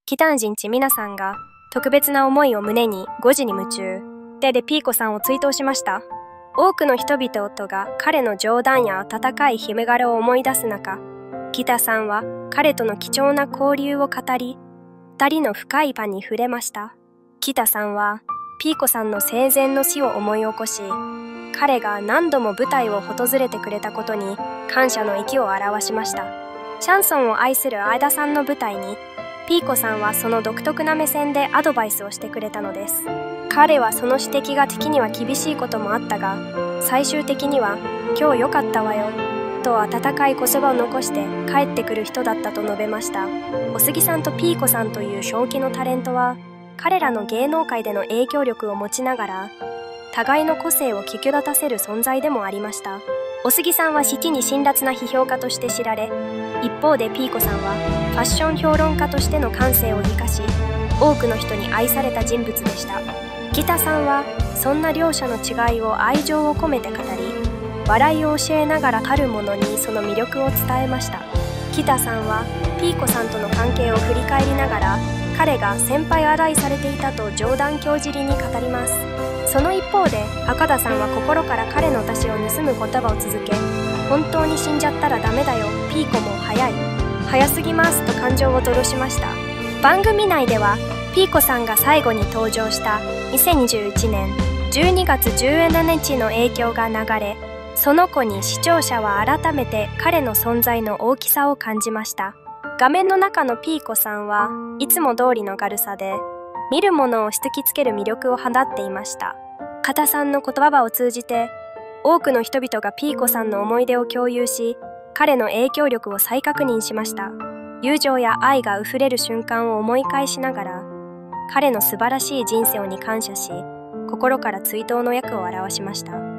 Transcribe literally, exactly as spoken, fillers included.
北人地皆さんが特別な思いを胸に誤字に夢中ででピーコさんを追悼しました。多くの人々が彼の冗談や温かい姫柄を思い出す中、北さんは彼との貴重な交流を語り、二人の深い場に触れました。北さんはピーコさんの生前の死を思い起こし、彼が何度も舞台を訪れてくれたことに感謝の意を表しました。シャンソンを愛する相田さんの舞台に、ピーコさんはその独特な目線でアドバイスをしてくれたのです。彼はその指摘が時には厳しいこともあったが、最終的には「今日よかったわよ」と温かい言葉を残して帰ってくる人だったと述べました。お杉さんとピーコさんという正気のタレントは、彼らの芸能界での影響力を持ちながら、互いの個性を際立たせる存在でもありました。お杉さんは七に辛辣な批評家として知られ、一方でピーコさんはファッション評論家としての感性を生かし、多くの人に愛された人物でした。北さんはそんな両者の違いを愛情を込めて語り、笑いを教えながらたるものにその魅力を伝えました。北さんはピーコさんとの関係を振り返りながら、彼が先輩洗いされていたと冗談狂じりに語ります。その一方で赤田さんは心から彼の足を盗む言葉を続け、本当に死んじゃったらダメだよ、ピーコも早い、早すぎますと感情を吐露しました。番組内ではピーコさんが最後に登場したにせんにじゅういちねんじゅうにがつじゅうしちにちの影響が流れ、その子に視聴者は改めて彼の存在の大きさを感じました。画面の中のピーコさんはいつも通りの軽さで、見るものを突きつける魅力を放っていました。片さんの言葉を通じて、多くの人々がピーコさんの思い出を共有し、彼の影響力を再確認しました。友情や愛が溢れる瞬間を思い返しながら、彼の素晴らしい人生に感謝し、心から追悼の訳を表しました。